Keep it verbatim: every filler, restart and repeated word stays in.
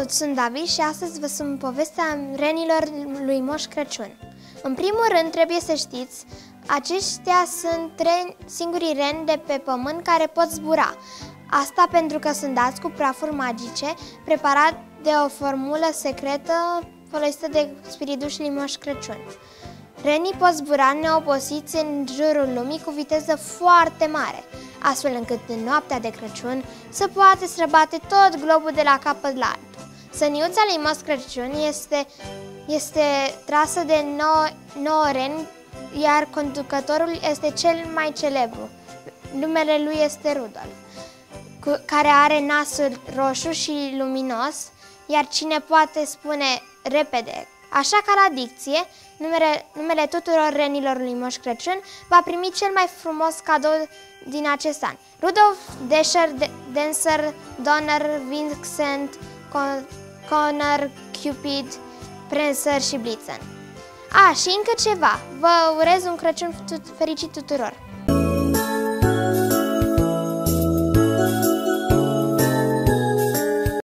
Salut, sunt David și astăzi vă spun povestea renilor lui Moș Crăciun. În primul rând, trebuie să știți, aceștia sunt reni, singurii reni de pe pământ care pot zbura. Asta pentru că sunt dați cu prafuri magice, preparat de o formulă secretă folosită de spiridușul lui Moș Crăciun. Renii pot zbura neoposiți în jurul lumii cu viteză foarte mare, astfel încât în noaptea de Crăciun să poate străbate tot globul de la capăt la altul. Săniuța lui Moș Crăciun este, este trasă de nouă reni, iar conducătorul este cel mai celebru. Numele lui este Rudolf, care are nasul roșu și luminos, iar cine poate spune repede, așa ca la dicție, numele, numele tuturor renilor lui Moș Crăciun va primi cel mai frumos cadou din acest an. Rudolf, Dasher, Dancer, Donner, Vixen, Connor, Cupid, Prancer și Blitzen. A, și încă ceva, vă urez un Crăciun fericit tuturor!